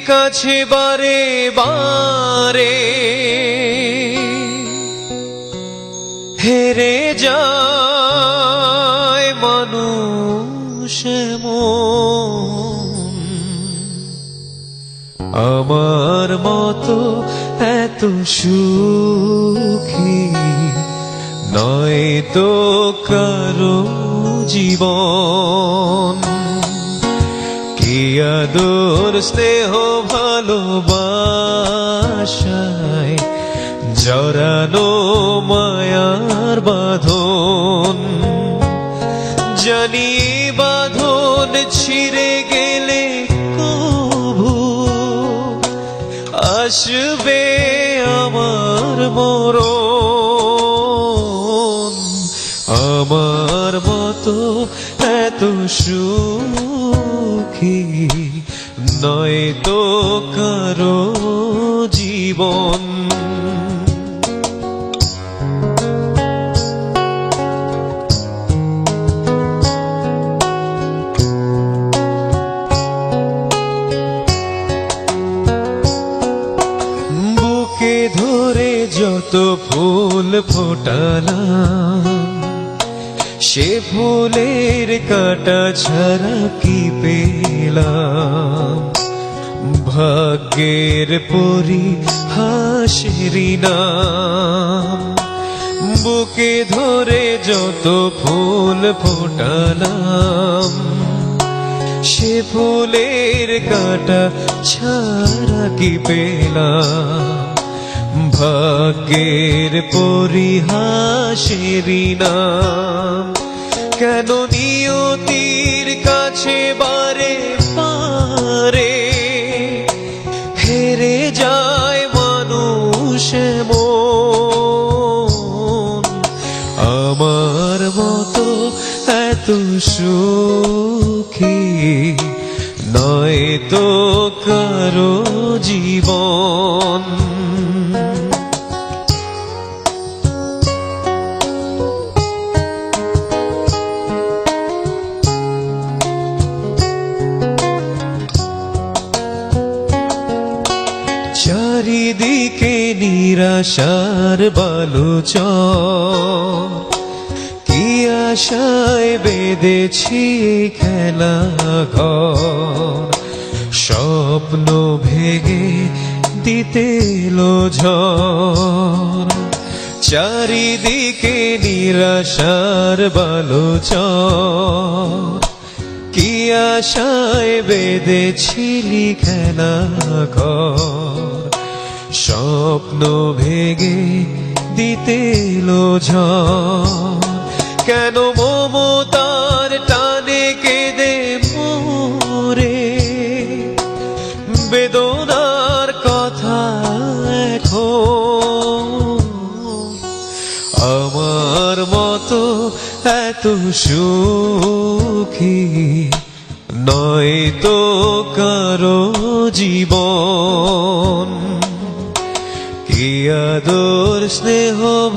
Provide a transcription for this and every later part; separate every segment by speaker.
Speaker 1: কাছে বারে বারে হেরে যায় মানুষ মন। আমার মতো এত সুখী নয় তো কারো জীবন। কি আদর স্নেহ ভালোবাসায় জড়ানো মায়ার বাঁধন। জানি বাঁধন ছিঁড়ে গেলে কভু আসবে আমার মরণ। আমার মতো এত সুখী নয় তো কারো জীবন। বুকে ধরে যত ফুল ফোটালাম সে ফুলের কাঁটা ছাড়া কি পেলাম। ভাগ্যের পরিহাসেরই নাম। বুকে ধরে যত ফুল ফোটালাম সে ফুলের কাঁটা ছাড়া কি পেলাম। ভাগ্যের পরিহাসেরই নাম। কেন নিয়তির কাছে বারে বারে হেরে যায় মানুষ মন। আমার মতো এত সুখী নয় তো কারো জীবন। চারিদিকে নিরাশার বালুচর। কি আশায় বেঁধেছি খেলা ঘর। স্বপ্ন ভেঙে দিতে এলো ঝড়। চারিদিকে নিরাশার বালুচর। কি আশায় বেঁধেছিলি খেলা ঘর। স্বপ্ন ভেঙে দিতে এলো ঝড়। কেন মমতার টানে কেঁদে মোরে বেদনার কথা এখন। আমার মতো এত সুখী নয় তো কারো জীবন। কি আদর স্নেহ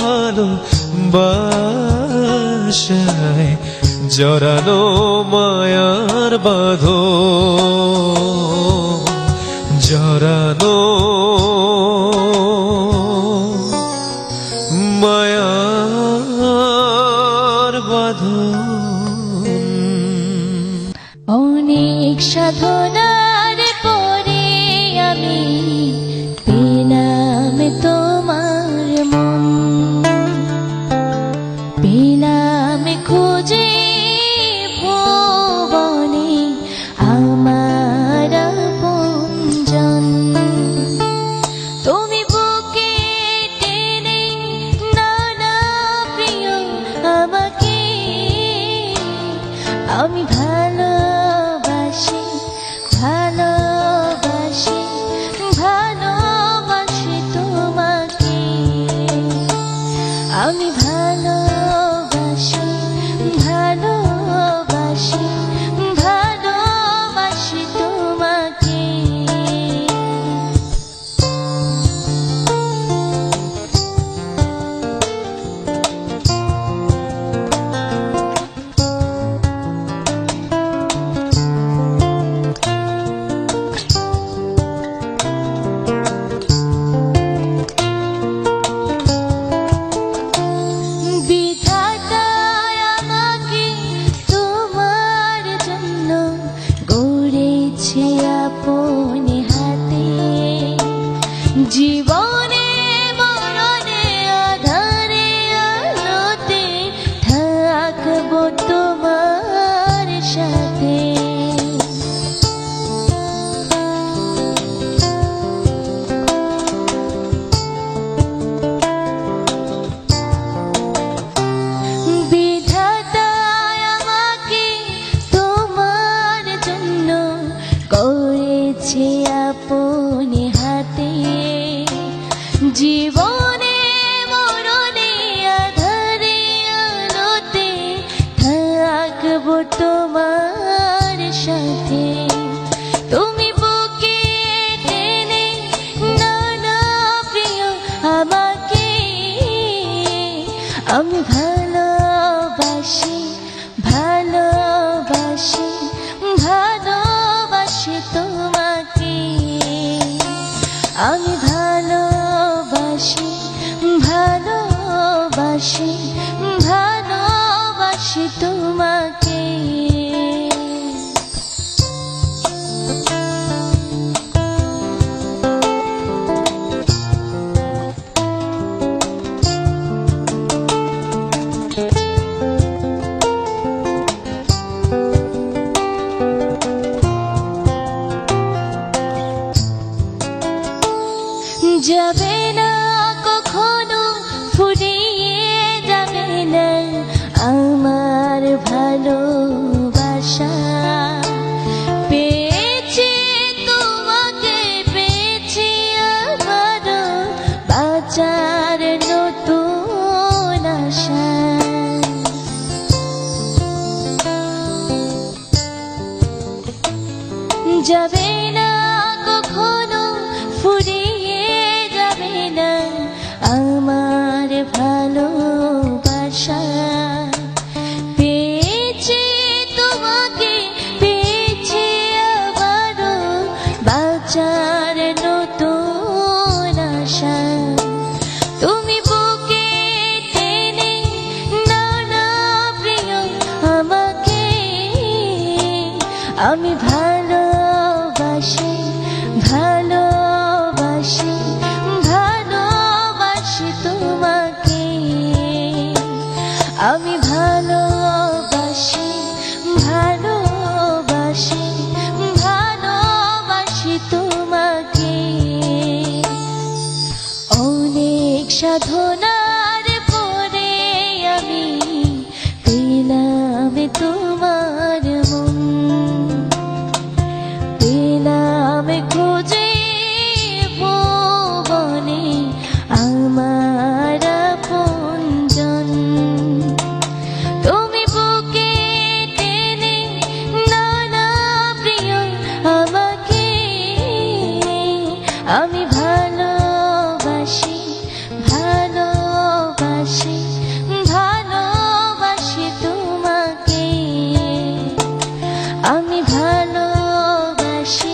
Speaker 1: ভালোবাসায় জড়ানো মায়ার বাঁধন। জড়ানো মায়ার বাঁধন।
Speaker 2: অনেক সাধনার পরে আমি পেলাম তোমার মন। পেলাম খুঁজে ভুবনে আমার আপনজন। তুমি বুকে টেনে নানা প্রিয় আমাকে। আমি ভালোবাসি ভালোবাসি ভালোবাসি তোমাকে। আমি ভালোবাসি ভালোবাসি ভালোবাসি তোমাকে। আমি ভালোবাসি ভালোবাসি ভালোবাসি তোমাকে আমি ভালোবাসি ভালোবাসি ভালোবাসি তোমাকে যাবে না কখনো ফুরিয়ে যাবে না আমার ভালোবাসা পেয়েছি তোমাকে পেয়েছি আবারও বাঁচার নতুন আশা যাবে না কখনো ফুরিয়ে যাবে না আমার ভালোবাসা পেয়েছি তোমাকে পেয়েছি আবারও বাঁচার নতুন আশা তুমি বুকে টেনে নাও না প্রিয় আমাকে আমি ভালোবাসি ভালোবাসি ভালোবাসি তোমাকে আমি ভালোবাসি ভালোবাসি ভালোবাসি তোমাকে অনেক সাধনার পরে আমি পেলাম তোমার মন পেলাম খুঁজে ভুবনে আমার আপনজন তুমি বুকে টেনে নাও না প্রিয় আমাকে আমি ভালোবাসি ভালোবাসি ভালোবাসি তোমাকে আমি ভালোবাসি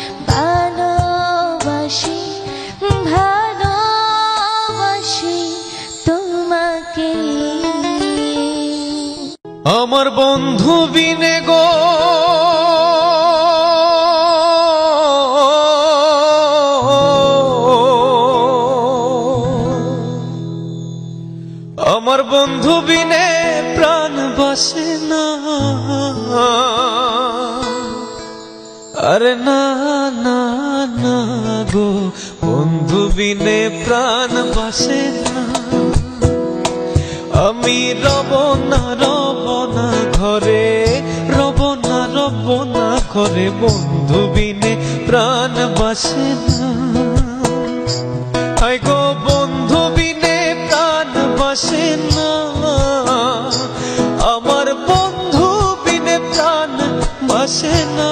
Speaker 2: ভালোবাসি ভালোবাসি তোমাকে
Speaker 1: আমার বন্ধু বিনে গো আমার বন্ধু বিনে প্রাণ বাসে না আরে না না না গো বন্ধু বিনে প্রাণ বাসে না আমি রব না ঘরে রব না ঘরে বন্ধু বিনে প্রাণ বাসে না হায় গো বন্ধু বিনে প্রাণ বাসে না আমার বন্ধু বিনে প্রাণ বাসে না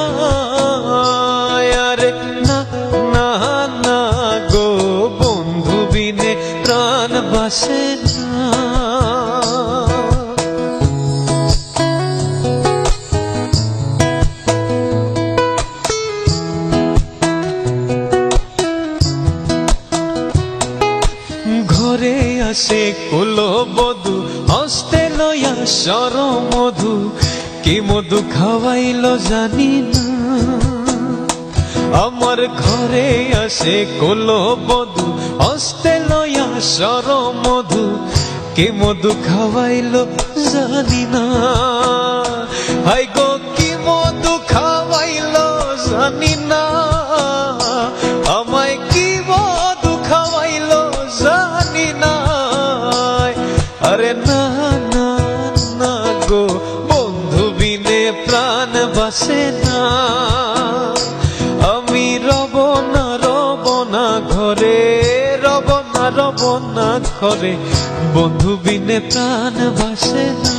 Speaker 1: আরে না না না গো বন্ধু বিনে প্রাণ বাসে না ঘরে আসে কুলবধূ হস্তে লয়া সর মধু কি মধু খাওয়াইল জানি না আমার ঘরে আসে কুলবধূ হস্তে লয়া সর মধু কি মধু খাওয়াইল জানি না হাই গো কি মধু খাওয়াইল জানি না আমায় কি মধু খাওয়াইল জানি না আরে না না না গো বন্ধু বিনে প্রাণ বাসে না আমি রব না ঘরে রব না ঘরে বন্ধু বিনে প্রাণ বাসে না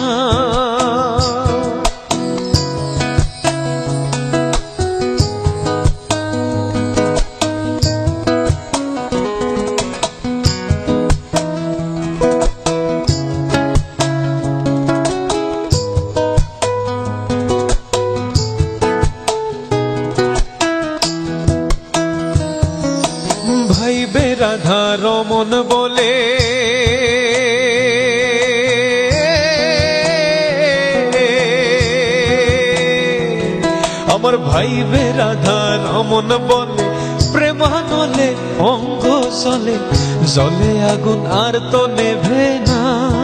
Speaker 1: আমার ভাইবে রাধা রমন বলে প্রেমানলে অঙ্গ জলে জলে আগুন আর তো নেভে না।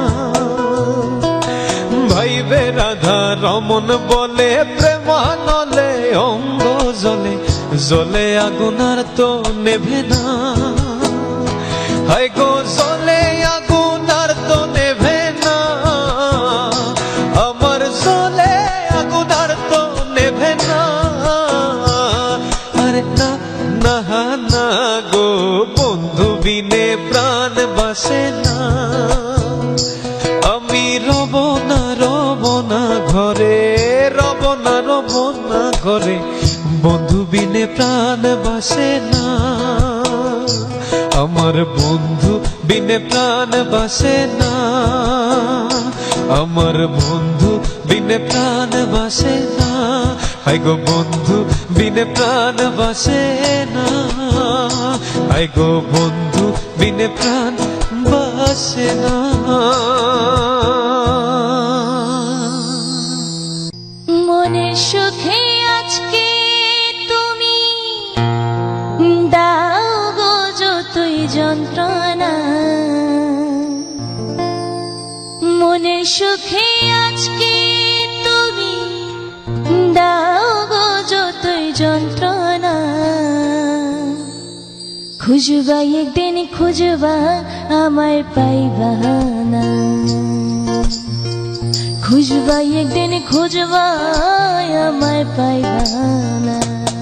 Speaker 1: ভাইবে রাধা রমন বলে প্রেমানলে অঙ্গ জলে জলে আগুন আর তো নেভে না। হায় গো জলে আগুন আর তো নেভে না, আমার জলে আগুন আর তো নেভে না। আরে না না না গো বন্ধু বিনে প্রাণ বাসে না। আমি রব না ঘরে, রব না ঘরে, বন্ধু বিনে প্রাণ বাসে না। আমার বন্ধু বিনে প্রাণ বাসে না, আমার বন্ধু বিনে প্রাণ বাসে না। হায় গো বন্ধু বিনে প্রাণ বাসে না, হায় গো বন্ধু বিনে প্রাণ বাসে না।
Speaker 2: মনের সুখে আজকে তুমি দাও গো যতই যন্ত্রণা, মনের সুখে আজকে তুমি দাও গো যতই যন্ত্রণা। খুঁজবা একদিন খুঁজবা আমায় পাইবা না, খুঁজবা একদিন খুঁজবা আমায় পাইবা না।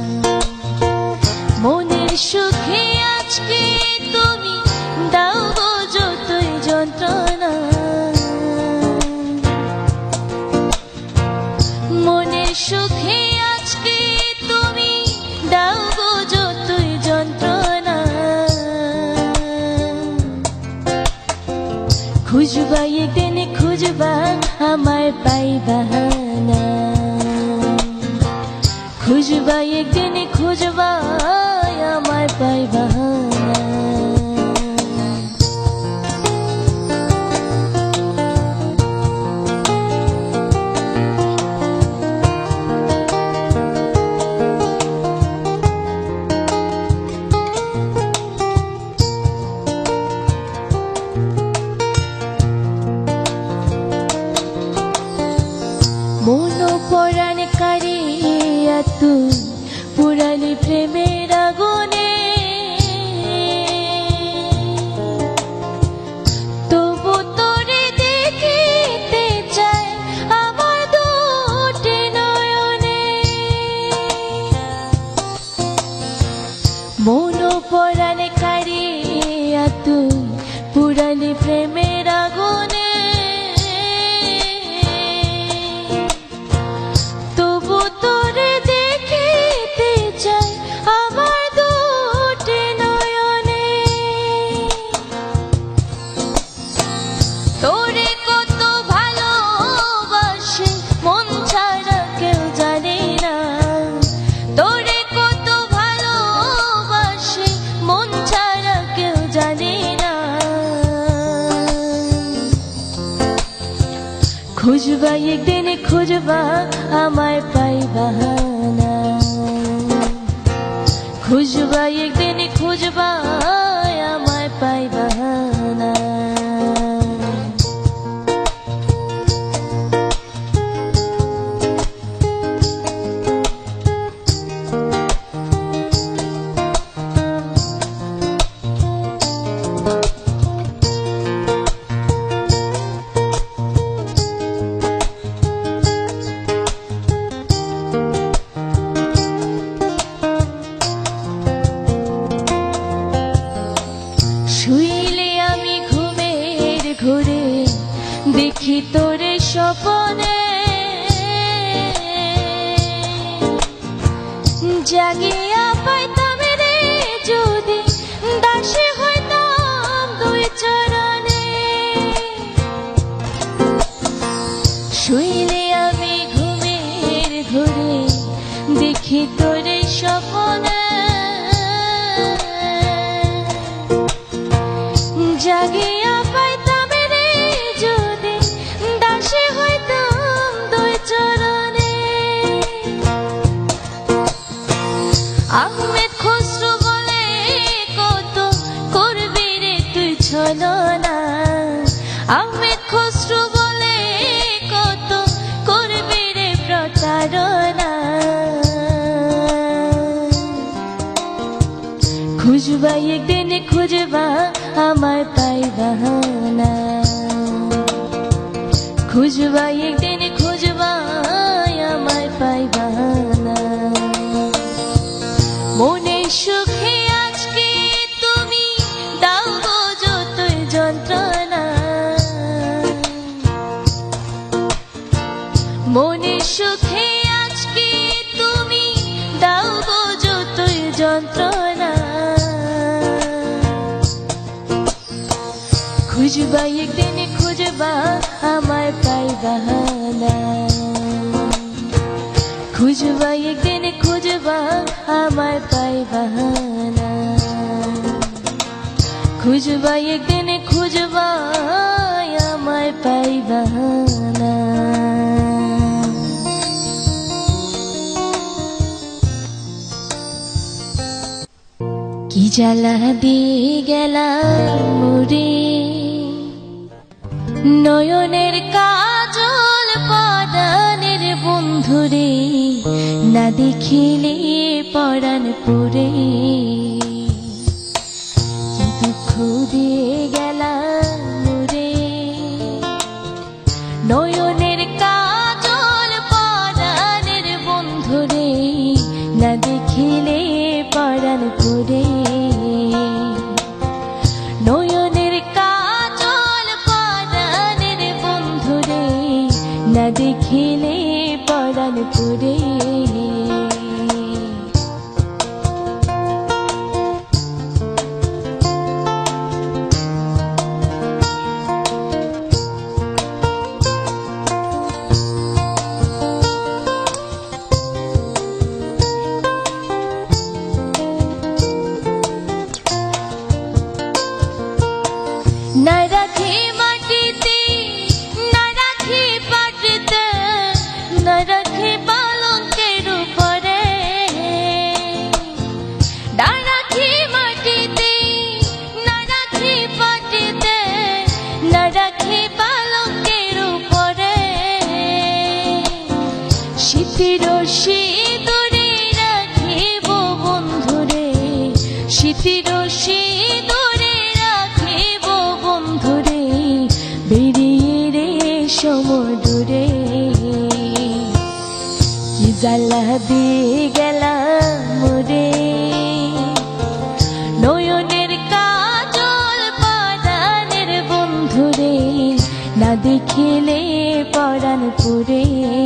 Speaker 2: মনের সুখে আজকে তুমি দাও গো যতই যন্ত্রণা, মনের সুখে আজকে তুমি দাও গো যতই যন্ত্রণা। খুঁজবা একদিন খুঁজবা আমায় পাইবা না, খুঁজবা একদিন খুঁজবা আমায় পাইবা না। মনো পরাণ কারিয়া তুই পুরালি প্রেমের আগুনে, তবু তোরে দেখিতে চাই আমার দুটি নয়নে। মনো পরাণ কারিয়া তুই পুরালি প্রেমের আগুনে, খুঁজবা একদিন খুঁজবা আমায় পাইবা না, খুঁজবা একদিন খুঁজবা আমায় পাইবা না। শুইলে আমি ঘুমের ঘুরে দেখি তোরে স্বপনে, জাগিয়া পাইতাম রে যদি দাসী হইতাম দুই চরণে। শুইলে আমি ঘুমের ঘুরে দেখি তোরে স্বপনে, জাগিয়া পাইতাম রে যদি দাসী হইতাম দুই চরণে। খুঁজবা একদিন খুঁজবা আমায় পাইবা না মনে সুখে আজকে তুমি দাও গো যতই যন্ত্রণা মনে সুখে আজকে তুমি দাও গো যতই যন্ত্রণা খুঁজবা একদিন খুঁজবা আমায় পাইবা না খুঁজবা একদিন খুঁজবা আমায় পাইবা না খুঁজবা একদিন খুঁজবা আমায় পাইবা না কি জ্বালা দিয়ে গেলাম মোরে নয়নের কাজল পরাণের বন্ধুরে না দেখিলে পরাণ পুরে কি দুঃখ দিয়ে গেলাম মোরে নয়নের কাজল পরাণের বন্ধুরে না দেখিলে পরাণ পুরে নয়নের কাজল পরাণের বন্ধুরে না দেখিলে পরাণ পুরে না রাখি মাটিতে না রাখি পাটিতে না রাখি পালঙ্কের উপরে না রাখি মাটিতে না রাখি পাটিতে না রাখি পালঙ্কের উপরে শীতের সিঁদুরে রাখিব বন্ধুরে শীতের সিঁদুরে রাখিব বন্ধুরে বেরিয়ে রে সমুদ্রে কি জ্বালা দিয়ে গেলাম মোরে নয়নের কাজল পরাণের বন্ধুরে না দেখিলে পরাণ পুরে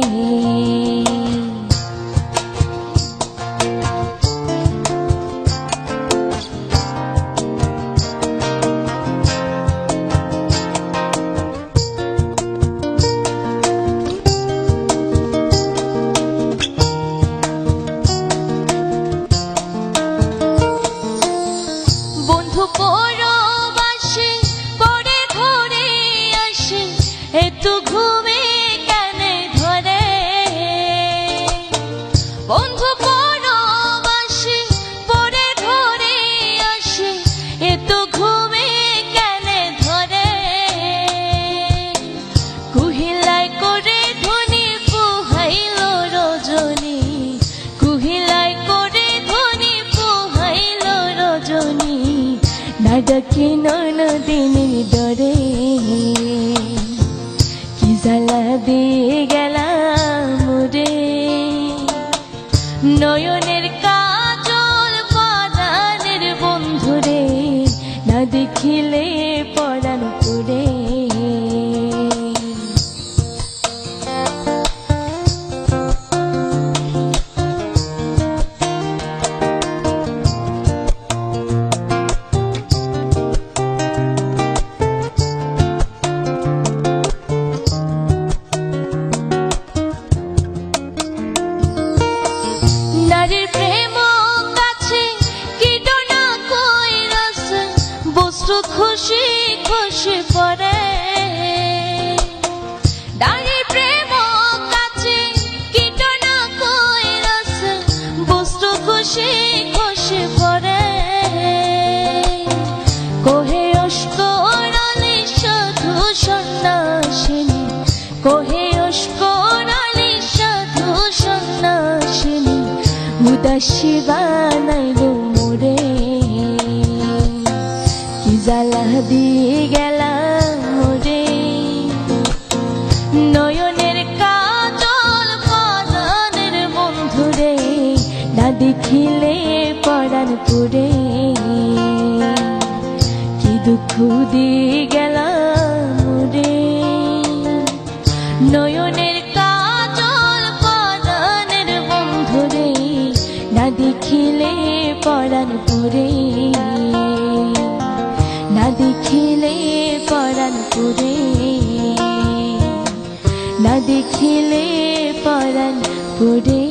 Speaker 2: বন্ধু পরবাসে পরে ঘরে আসে একটু ঘুমে কানে ধরে বন্ধু পরবাসে পরে ঘরে আসে একটু ঘুমে কানে ধরে কুহিলাই করে ধনী পুহাইল রজনী কুহিলাই করে ধনী পুহাইল রজনী না ডাকি ননদিনীর ডরে কি জ্বালা দিয়ে গেলাম মোরে নয়নের কাজল পরাণের বন্ধুরে না দেখিলে পরাণ পুরে নারীর প্রেম কাছে কীটনা কইরাস বস্তু খুশি খুশি পরে নারীর প্রেম কাছে কীটনা কইরাস বস্তু খুশি খুশি পরে কোহে অস্করালি সাধু সন্ন্যাসিনী কোহে অস্করালি সাধু সন্ন্যাসিনী উদাসী বানাইল মোরে কি জ্বালা দিয়ে গেলাম মোরে নয়নের কাজল পরাণের বন্ধুরে, না দেখিলে পরাণ পুরে। কি দুঃখ দিয়ে গেলাম রে, নয়নের কাজল পরাণের বন্ধুরে, না দেখিলে পরাণ পুরে, না দেখিলে পরাণ পুরে, না দেখিলে পরাণ পুরে।